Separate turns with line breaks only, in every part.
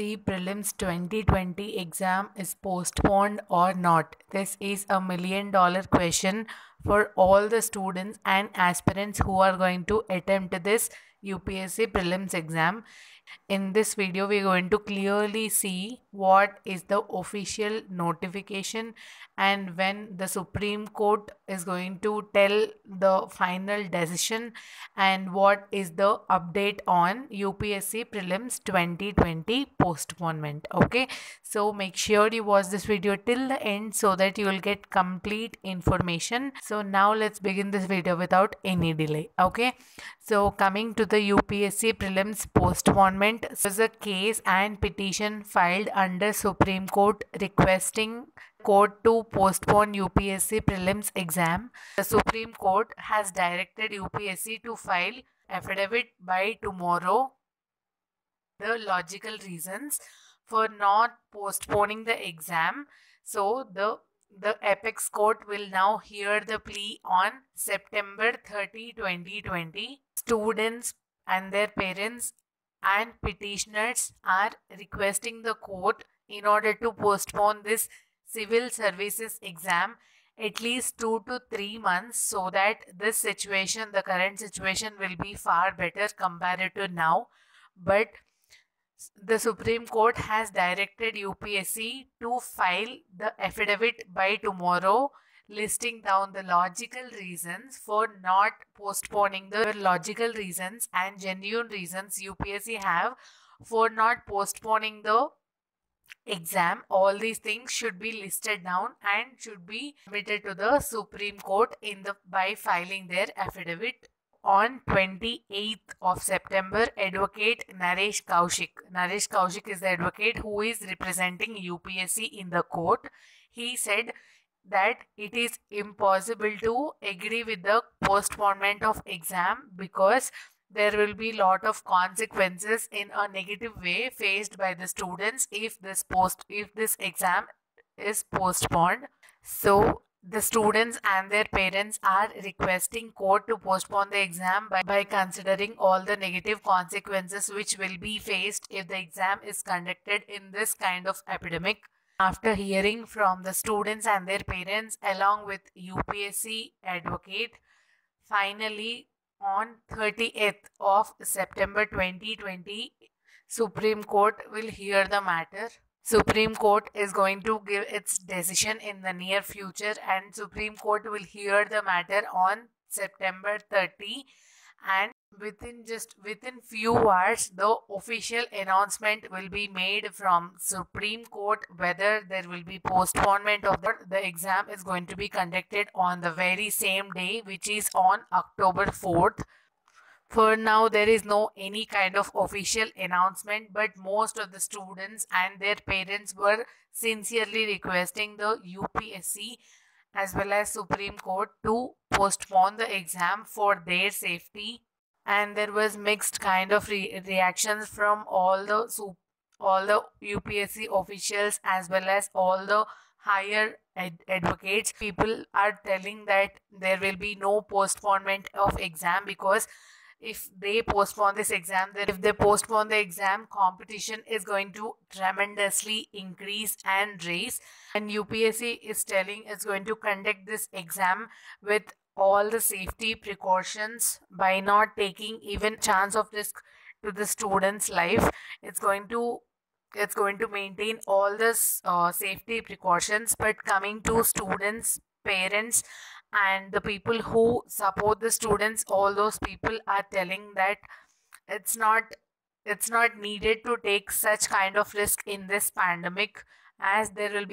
UPSC Prelims 2020 exam is postponed or not? This is a $1,000,000 question for all the students and aspirants who are going to attempt this UPSC Prelims exam. In this video, we're going to clearly see what is the official notification and when the Supreme Court is going to tell the final decision and what is the update on UPSC Prelims 2020 postponement. Okay, so make sure you watch this video till the end so that you will get complete information. So now let's begin this video without any delay. Okay, so coming to the UPSC Prelims postponement, was a case and petition filed under Supreme Court requesting court to postpone UPSC Prelims exam. The Supreme Court has directed UPSC to file affidavit by tomorrow. The logical reasons for not postponing the exam. So the apex court will now hear the plea on September 30, 2020. Students and their parents and petitioners are requesting the court in order to postpone this civil services exam at least 2 to 3 months so that this situation, the current situation, will be far better compared to now. But the Supreme Court has directed UPSC to file the affidavit by tomorrow, listing down the logical reasons for not postponing, the logical reasons and genuine reasons UPSC have for not postponing the exam. All these things should be listed down and should be submitted to the Supreme Court by filing their affidavit. On 28th of September, Advocate Naresh Kaushik is the advocate who is representing UPSC in the court. He said that it is impossible to agree with the postponement of exam because there will be lot of consequences in a negative way faced by the students if this exam is postponed. So the students and their parents are requesting court to postpone the exam by considering all the negative consequences which will be faced if the exam is conducted in this kind of epidemic. After hearing from the students and their parents along with UPSC advocate, finally on 30th of September 2020, Supreme Court will hear the matter. Supreme Court is going to give its decision in the near future and Supreme Court will hear the matter on September 30, and within few hours the official announcement will be made from Supreme Court whether there will be postponement of the exam is going to be conducted on the very same day, which is on October 4th. For now, there is no any kind of official announcement, but most of the students and their parents were sincerely requesting the UPSC as well as Supreme Court to postpone the exam for their safety. And there was mixed kind of reactions from all the UPSC officials as well as all the higher advocates. People are telling that there will be no postponement of exam because if they postpone this exam, competition is going to tremendously increase and raise. And UPSC is telling it's going to conduct this exam with all the safety precautions by not taking even chance of risk to the student's life. It's going to maintain all this safety precautions. But coming to students, parents and the people who support the students, all those people are telling that it's not needed to take such kind of risk in this pandemic, as there will be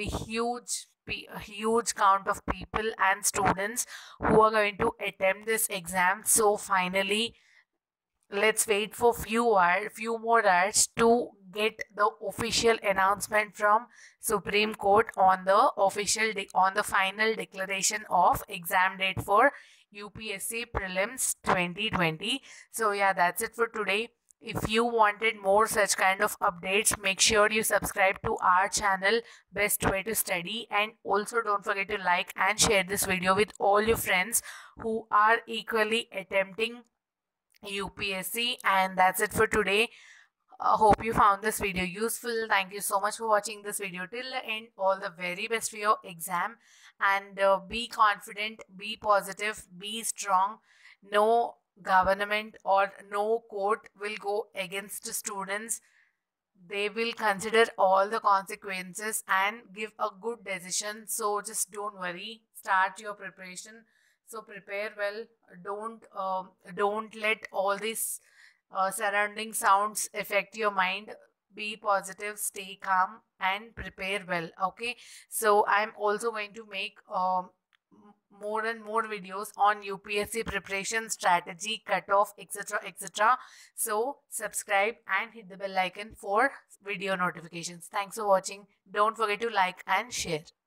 huge count of people and students who are going to attempt this exam. So finally, let's wait for few more hours to get the official announcement from Supreme Court on the final declaration of exam date for UPSC Prelims 2020. So yeah, that's it for today. If you wanted more such kind of updates, make sure you subscribe to our channel Best Way to Study, and also don't forget to like and share this video with all your friends who are equally attempting UPSC. And that's it for today. Hope you found this video useful. Thank you so much for watching this video till the end. All the very best for your exam, and be confident, be positive, be strong. No government or no court will go against students. They will consider all the consequences and give a good decision. So just don't worry, start your preparation. So prepare well. Don't let all these surrounding sounds affect your mind. Be positive, stay calm, and prepare well. Okay, so I'm also going to make more and more videos on UPSC preparation strategy, cutoff, etc., etc. So subscribe and hit the bell icon for video notifications. Thanks for watching. Don't forget to like and share.